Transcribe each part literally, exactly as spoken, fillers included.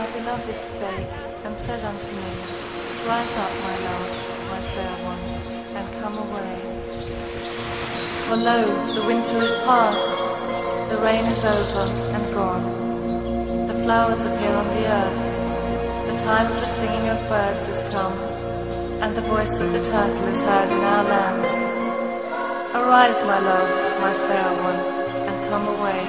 beloved spake, and said unto me, Rise up, my love, my fair one, and come away. For lo, the winter is past, the rain is over and gone. The flowers appear on the earth, the time of the singing of birds is come, and the voice of the turtle is heard in our land. Arise, my love, my fair one, and come away.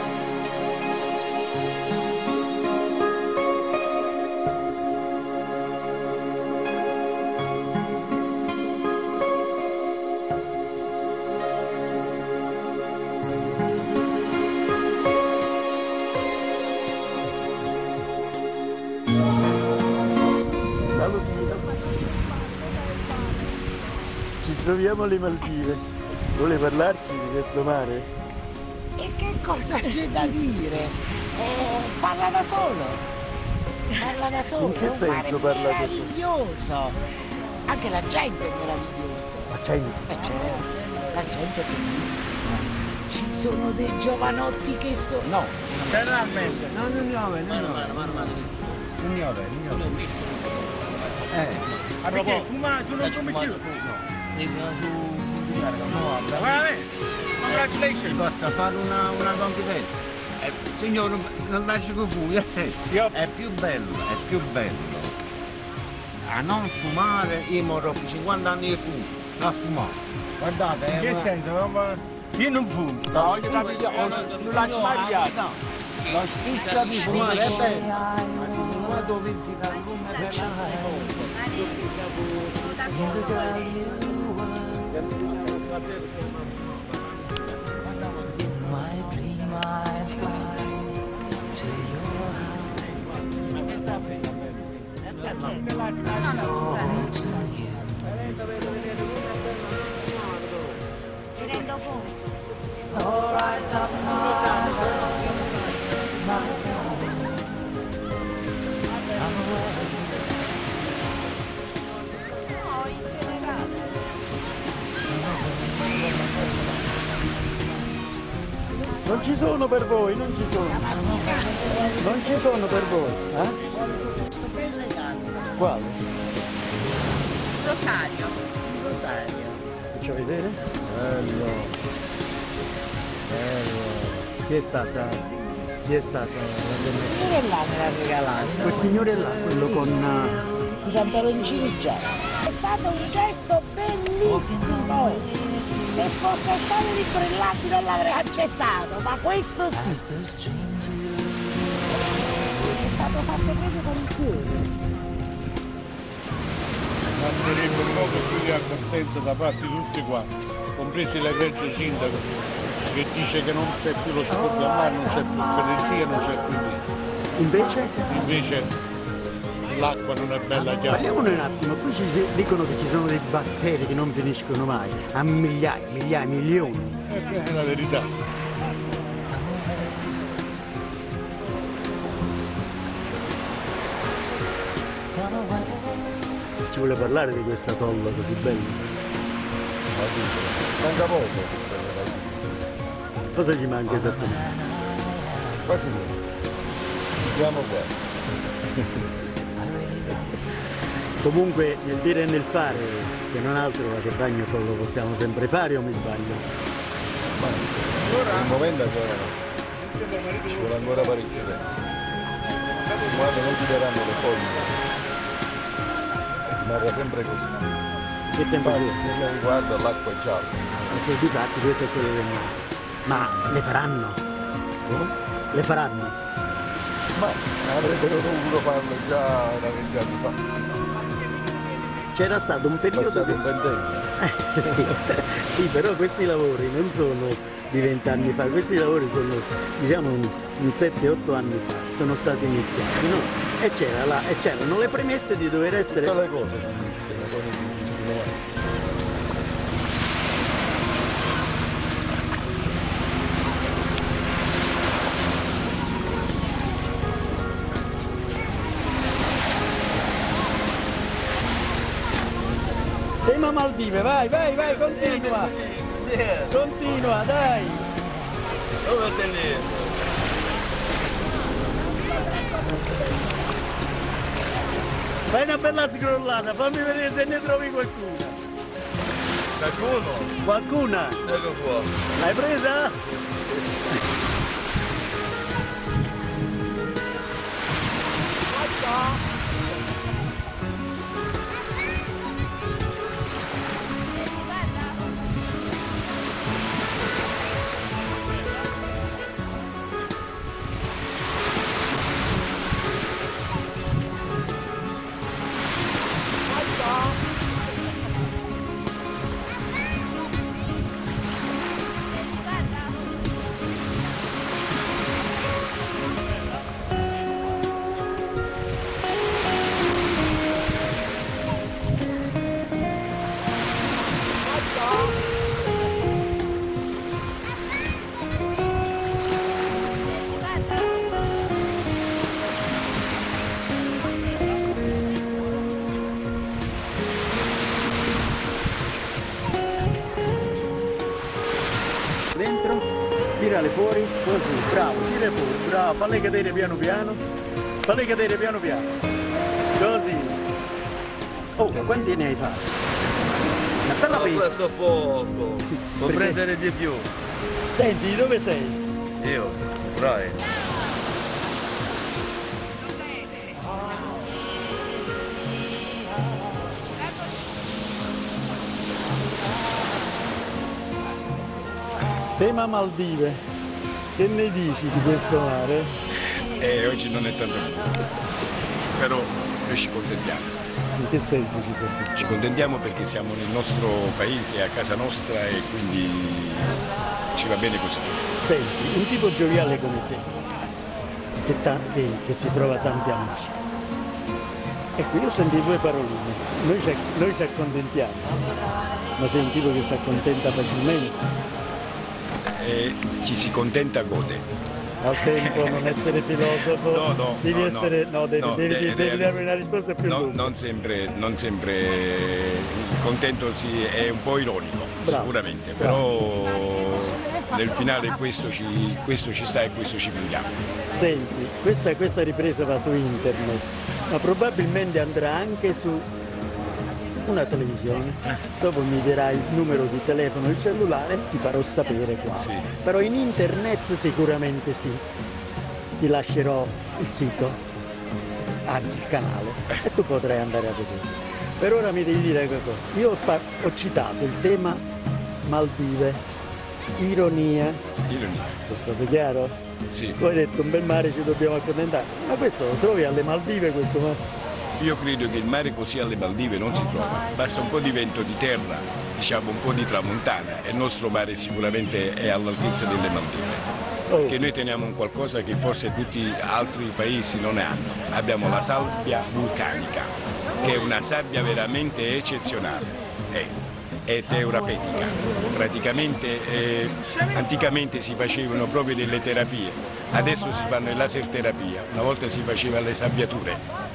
Ci troviamo alle Maldive. Vuole parlarci di questo mare? E che cosa c'è da dire? Eh, parla da solo. Parla da solo. In che senso parla da solo? Meraviglioso. Anche la gente è meravigliosa. La gente? Eh certo, la gente è bellissima. Ci sono dei giovanotti che sono... No. Generalmente. No, non ne ho, non ne ho. Non ne ho, non ne ho. Eh. Ah, perché fuma, tu non fumi più? No. Guarda, congratulations! Ti posso fare una, una confidenza? Eh, signore, non lasci che fumi, eh. È più bello, è più bello a non fumare. Io mi ho rotto cinquanta anni di fumo, non fumare. Guardate, in che una... senso? Io non fumo. No, io non lascio mai sbagliato. La spizza di fumare è bello. Ma se fumare dove si fa il lume per lasciare poco. My dream I fly to your house. Ti rendo conto. Oh, rise up, my love, my darling, come away. No, in generale. Non ci sono per voi, non ci sono. Non ci sono per voi, eh? Quale? Rosario. Rosario. Faccio vedere? Bello. Bello. Chi è stata? Chi è stata? Il signore là me l'ha regalato. Quel signore là, quello con... I pantaloncini già. È stato un gesto bellissimo. Se fosse stato di brillanti non l'avrei accettato, ma questo sì. È stato fatto proprio con il cuore. Manderebbe un po' più di accortenza da parte di tutti quanti, compresi l'egregio sindaco, che dice che non c'è più lo scoppio a mare, non c'è più ferenzia, non c'è più niente. Invece? Invece l'acqua non è bella chiara. Parliamone un attimo, qui ci dicono che ci sono dei batteri che non finiscono mai, a migliaia, migliaia, milioni. È la verità. Ci vuole parlare di questa tolla così bella? Manca poco. Cosa gli manca esattamente? Quasi niente. Ci siamo qua. Comunque nel dire e nel fare, se non altro che bagno lo possiamo sempre fare o mi sbaglio? Ma il momento ancora no. Ci vuole ancora parecchio tempo. Quando non ti daranno le foglie, rimarrà sempre così. Che tempo Infatti, dura? se lei guarda l'acqua è gialla. Perché di fatti questo è quello che mi... Ma le faranno? Come? Le faranno? Ma avrebbero dovuto farlo già da venti anni fa. C'era stato un periodo... Passato di... un ventennio. Eh, sì. Sì, però questi lavori non sono di vent'anni fa, questi lavori sono, diciamo, un, un sette otto anni fa, sono stati iniziati, no? E c'erano le premesse di dover essere... Tutte le cose si iniziano con i vigili. Tema Maldive, vai, vai, vai, continua! Continua, dai! Dove te ne? Fai una bella scrollata, fammi vedere se ne trovi qualcuna. Qualcuno? Qualcuna? Ecco qua. L'hai presa? Dentro, tirale fuori, così, bravo, tira fuori, bravo, falle cadere piano piano, falle cadere piano piano, così. Oh, quanti ne hai fatti? Una bella Ma pista. questo poco, può Perché? prendere di più. Senti, dove sei? Io, Brian. Tema Maldive, che ne dici di questo mare? Eh, oggi non è tanto buono, però noi ci contentiamo. In che senso ci porti? Ci contentiamo perché siamo nel nostro paese, a casa nostra e quindi ci va bene così. Senti, un tipo gioviale come te, che, ta- che, che si trova tanti amici. Ecco, io sento due paroline, noi ci, noi ci accontentiamo, ma sei un tipo che si accontenta facilmente. E chi si contenta gode. Al tempo non essere filosofo, No, no, devi no, essere, no, devi, no, devi, de- devi de- darmi una risposta più no, lunga. non sempre, non sempre il contento si, è un po' ironico, Bravo, sicuramente, bravo. però nel finale questo ci, questo ci sta e questo ci prendiamo. Senti, questa, questa ripresa va su internet, ma probabilmente andrà anche su una televisione. Dopo mi dirai il numero di telefono, il cellulare, ti farò sapere qua. Sì. Però in internet sicuramente sì. Ti lascerò il sito, anzi il canale, e tu potrai andare a vedere. Per ora mi devi dire qualcosa. Io ho, par- ho citato il tema Maldive, ironia. Ironia. Sono stato chiaro? Sì. Tu hai detto un bel mare ci dobbiamo accontentare, ma questo lo trovi alle Maldive questo mare? Io credo che il mare così alle Maldive non si trova, basta un po' di vento di terra, diciamo un po' di tramontana e il nostro mare sicuramente è all'altezza delle Maldive. Oh. Perché noi teniamo un qualcosa che forse tutti gli altri paesi non ne hanno. Abbiamo la sabbia vulcanica, che è una sabbia veramente eccezionale. È, è terapeutica. Praticamente eh, anticamente si facevano proprio delle terapie, adesso si fanno le laser terapia, una volta si faceva le sabbiature.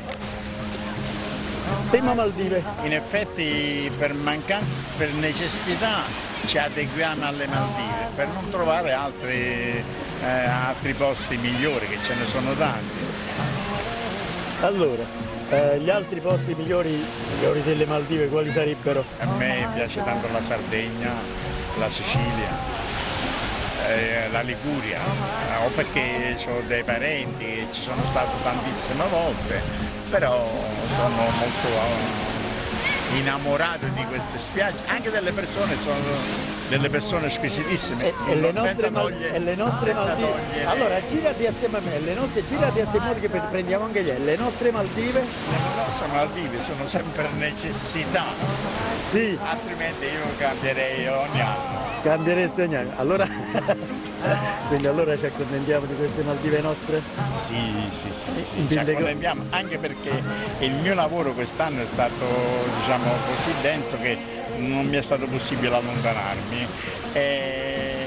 Tema Maldive. In effetti per mancanza, per necessità ci adeguiamo alle Maldive, per non trovare altri, eh, altri posti migliori, che ce ne sono tanti. Allora, eh, gli altri posti migliori, migliori delle Maldive quali sarebbero? A me piace tanto la Sardegna, la Sicilia, eh, la Liguria, eh, o perché ho dei parenti e ci sono stato tantissime volte, però sono molto eh, innamorato di queste spiagge, anche delle persone, sono delle persone squisitissime. E, e le senza nostre, Mal- togliere- e le nostre senza Maldive. togliere- Allora, girati assieme a me, le nostre, girati assieme a noi che prendiamo anche gli le nostre Maldive. Le nostre Maldive sono sempre necessità, Sì, altrimenti io cambierei ogni anno. cambieresti ogni anno. Allora, quindi allora ci accontentiamo di queste Maldive nostre? Sì, sì, sì, sì, In ci fin dei accontentiamo, anche perché il mio lavoro quest'anno è stato, diciamo, così denso che non mi è stato possibile allontanarmi. E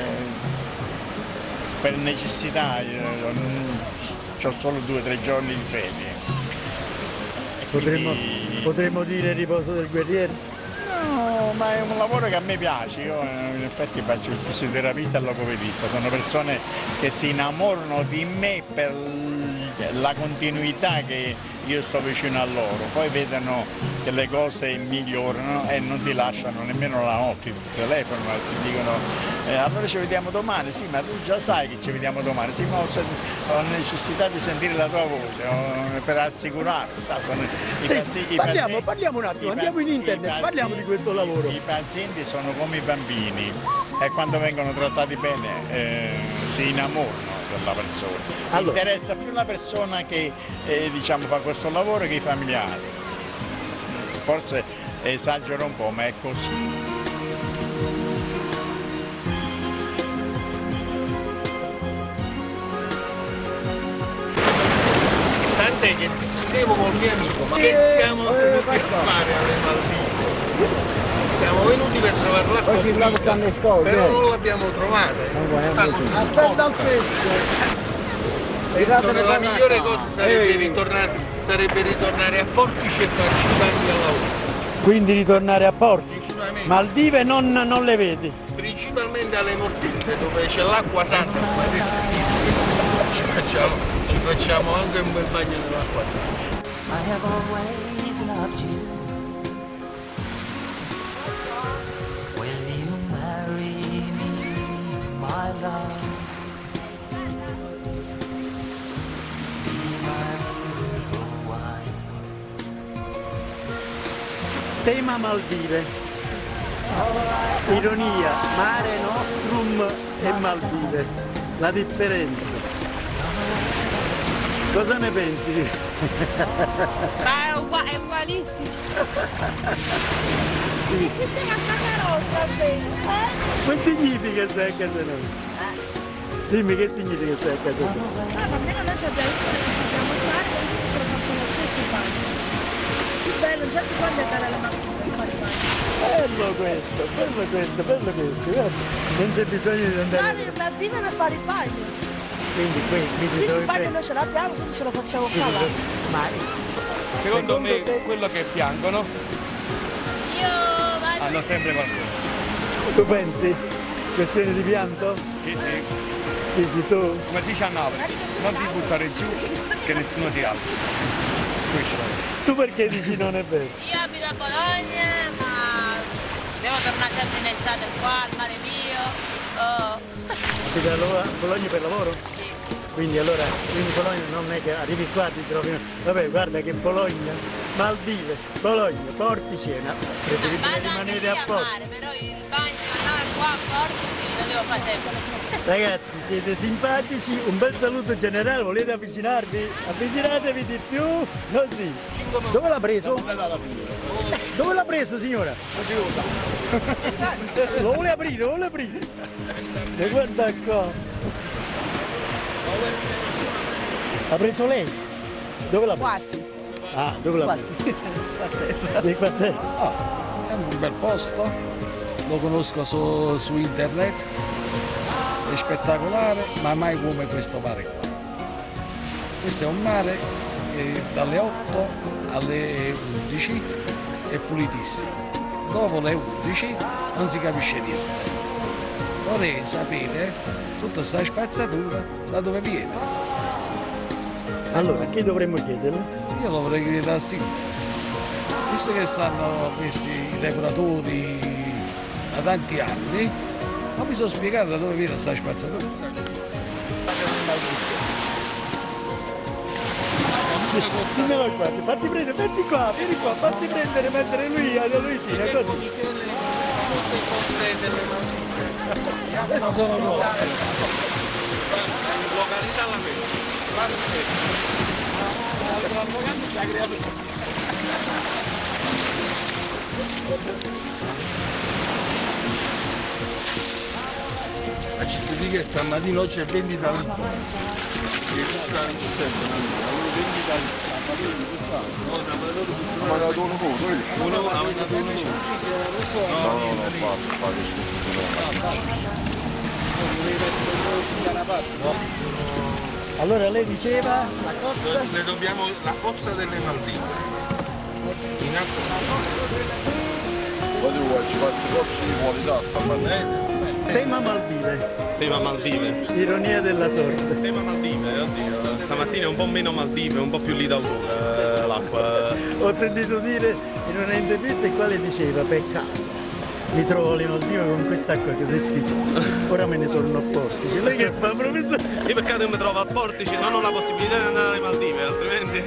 per necessità ho solo due o tre giorni di ferie. E Potremmo, quindi- potremmo dire riposo del guerriero? No, ma è un lavoro che a me piace, io in effetti faccio il fisioterapista e il logopedista, sono persone che si innamorano di me per la continuità che io sto vicino a loro, poi vedono che le cose migliorano e non ti lasciano nemmeno la notte, ti telefonano, ti dicono eh, allora ci vediamo domani, sì ma tu già sai che ci vediamo domani, sì ma ho, ho necessità di sentire la tua voce ho, per assicurare, sa, sono i, Sì, pazienti, parliamo, pazienti, parliamo un attimo, i andiamo in pazi- internet, i pazienti- parliamo di questo lavoro. I pazienti sono come i bambini e quando vengono trattati bene eh, si innamorano della persona. Allora. Interessa più la persona che eh, diciamo, fa questo lavoro che i familiari. Forse esagero un po', ma è così. Tant'è che discutevo col mio amico, ma che siamo venuti a fare alle Maldive? Siamo venuti per trovare la coppia, però non l'abbiamo trovata. Aspetta al pesce. Penso che la migliore cosa sarebbe ritornare, sarebbe ritornare a Portici e farci i bagni al lavoro. Quindi ritornare a Portici. Maldive non, non le vedi? Principalmente alle Mortiche, dove c'è l'acqua santa, come detto, sì, ci facciamo, ci facciamo anche un bel bagno nell'acqua santa. I have always loved you. Will you marry me, my love? Be my beautiful wife. Tema Maldive. Ironia, mare nostrum e Maldive. La differenza. Cosa ne pensi? Ma è, ugua- è ugualissimo. Sì. Che sei una cacarotta, eh? Che significa stai a casa nostra? Dimmi che significa stai a casa nostra? Ah, ma almeno noi ci abbiamo ci abbiamo il bagno e tutti ce lo facciamo lo stesso bagno. Che bello, già ti quando andare alla macchina per fare il bagno. Bello questo, bello questo, bello questo, guarda. Non c'è bisogno di andare. Guarda, il Maldive per fare il bagno. Quindi qui, quindi Quindi dove il bagno noi ce l'abbiamo, quindi ce lo facciamo qua. va. Ma Secondo, me te- quello che piangono Io vado. hanno sempre qualcosa. tu pensi? Questione di pianto? Sì, sì. Dici tu? Come dice a Napoli, non ti buttare giù che nessuno ti alza. Questo. Tu perché dici non è vero? Io abito a Bologna, ma devo tornare sempre in estate qua, al mare mio. Oh. Abiti a Lo- a Bologna per lavoro? Sì. Quindi allora, quindi Bologna non è che arrivi qua ti trovi. Vabbè, guarda che Bologna, Maldive, Bologna, Porticena, preferibile Vado anche rimanere lì a a Porto. mare, però il bagno là qua a Porto lo devo fare sempre. Ragazzi, siete simpatici, un bel saluto generale, volete avvicinarvi? Avvicinatevi di più, così. Dove l'ha preso? Dove l'ha preso signora? Lo vuole aprire, lo vuole aprire. E guarda qua. L'ha preso lei? Dove l'ha preso? Quasi. Ah, dove l'ha preso? Dei quartieri. È un bel posto, lo conosco su, su internet, è spettacolare, ma mai come questo mare qua. Questo è un mare che dalle otto alle undici è pulitissimo. Dopo le undici non si capisce niente. Vorrei sapere tutta questa spazzatura da dove viene. Allora, che dovremmo chiederlo? Io lo vorrei chiedere a sì. Visto che stanno messi i depuratori da tanti anni, ma mi sono spiegato da dove viene questa spazzatura. Dimmelo qua, fatti prendere, metti qua, vieni qua, fatti prendere, mettere lui alla Luitina, così. Questi sono loro. Località la vedo. La cittadina che stamattina oggi è vendita al vendita no, ha pagato uno voto, uno ha pagato uno voto. No, no, no, basta, fate Allora lei diceva la cozza? Le dobbiamo la cozza delle Maldive. In acqua. Poi tu ci fatti cozze di qualità, sta bene. Tema Maldive. Tema Maldive. Ironia della sorte. Tema Maldive, oddio. stamattina è un po' meno Maldive, un po' più lì d'autore l'acqua. Ho sentito dire in una intervista il quale diceva peccato. Mi trovo le Maldive con quest'acqua che è schifo. Ora me ne torno a Portici. Lei che fa, professore? Io peccato che mi trovo a Portici, non ho la possibilità di andare alle Maldive, altrimenti.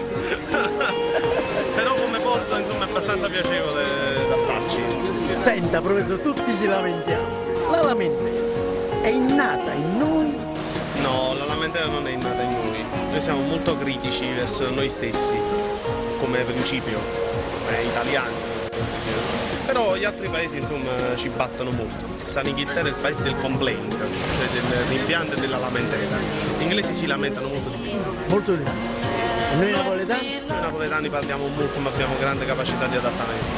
Però come posto insomma è abbastanza piacevole da starci. Senta professore, tutti ci lamentiamo. La lamentela è innata in noi? No, la lamentela non è innata in noi. Noi siamo molto critici verso noi stessi, come principio, come italiani. Però gli altri paesi insomma ci battono molto. San Inghilterra è il paese del complaint, cioè del rimpianto e della lamentela. Gli inglesi si lamentano molto di più. Molto di più. E noi napoletani? Noi napoletani parliamo molto ma abbiamo grande capacità di adattamento.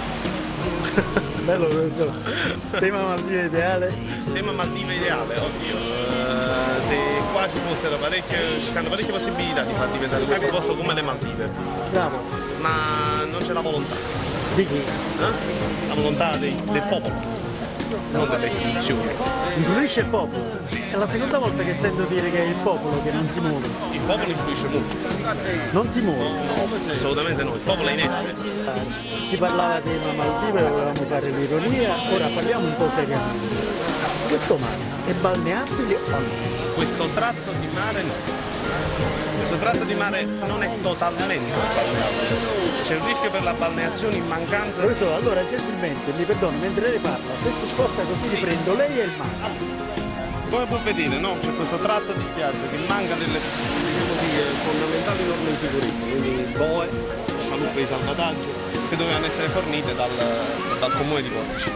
Bello questo. Tema Maldive ideale? Tema Maldive ideale, oddio. Uh, se qua ci fossero parecchie, ci stanno parecchie possibilità di far diventare questo posto come le Maldive. Bravo. Ma non c'è la volontà. Di chi? Eh? La volontà dei, del popolo, non delle istituzioni. Influisce il popolo? È la seconda volta che sento dire che è il popolo che non si muove. Il popolo influisce molto. Non si muove? No, assolutamente no, il popolo è inerte. Si parlava di una Maldive, volevamo fare l'ironia, ora parliamo un po' seriamente. Questo mare è balneabile o no? Questo tratto di mare no. Questo tratto di mare non è totalmente balneabile. C'è un rischio per la balneazione in mancanza. Professore, allora gentilmente, mi perdono, mentre lei parla, se si sposta così sì. Riprendo lei e il mare. Come può vedere, no? C'è questo tratto di spiaggia che manca delle così, fondamentali norme di sicurezza, quindi boe, scialuppe di salvataggio, che dovevano essere fornite dal, dal comune di Portici.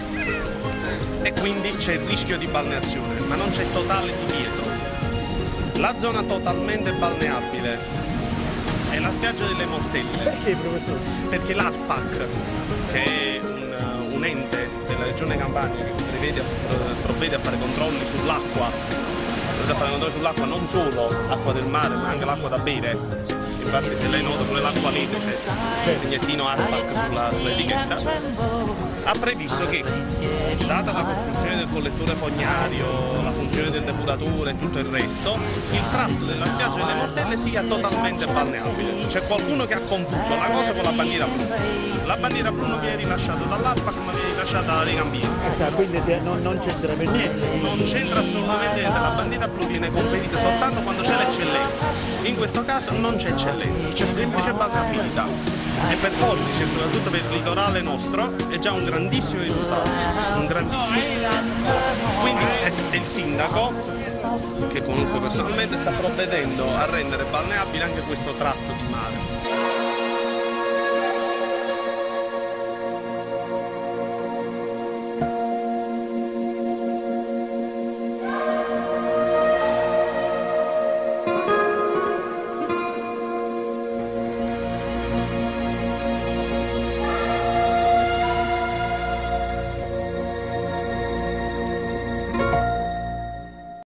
E quindi c'è il rischio di balneazione, ma non c'è totale divieto. La zona totalmente balneabile è la spiaggia delle Mortelle. Perché, professore? Perché l'ARPAC, che è un, un ente della regione Campania che prevede, provvede a fare controlli sull'acqua, provvede a fare controlli sull'acqua non solo acqua del mare ma anche l'acqua da bere. Infatti se lei nota pure l'acqua lite c'è il segnettino ARPAC sulla, sull'etichetta, ha previsto che, data la costruzione del collettore fognario, la funzione del depuratore e tutto il resto, il tratto della spiaggia delle Mortelle sia totalmente balneabile. C'è qualcuno che ha confuso la cosa con la bandiera blu. La bandiera blu non viene rilasciata dall'ARPAC ma viene rilasciata da Legambiente. Ah, quindi non, non c'entra per niente. Non c'entra assolutamente niente, la bandiera blu viene conferita soltanto quando c'è l'eccellenza. In questo caso non c'è eccellenza, c'è semplice balneabilità. E per Portici, soprattutto per il litorale nostro, è già un grandissimo risultato, un grandissimo. Quindi è il sindaco, che comunque personalmente sta provvedendo a rendere balneabile anche questo tratto di mare.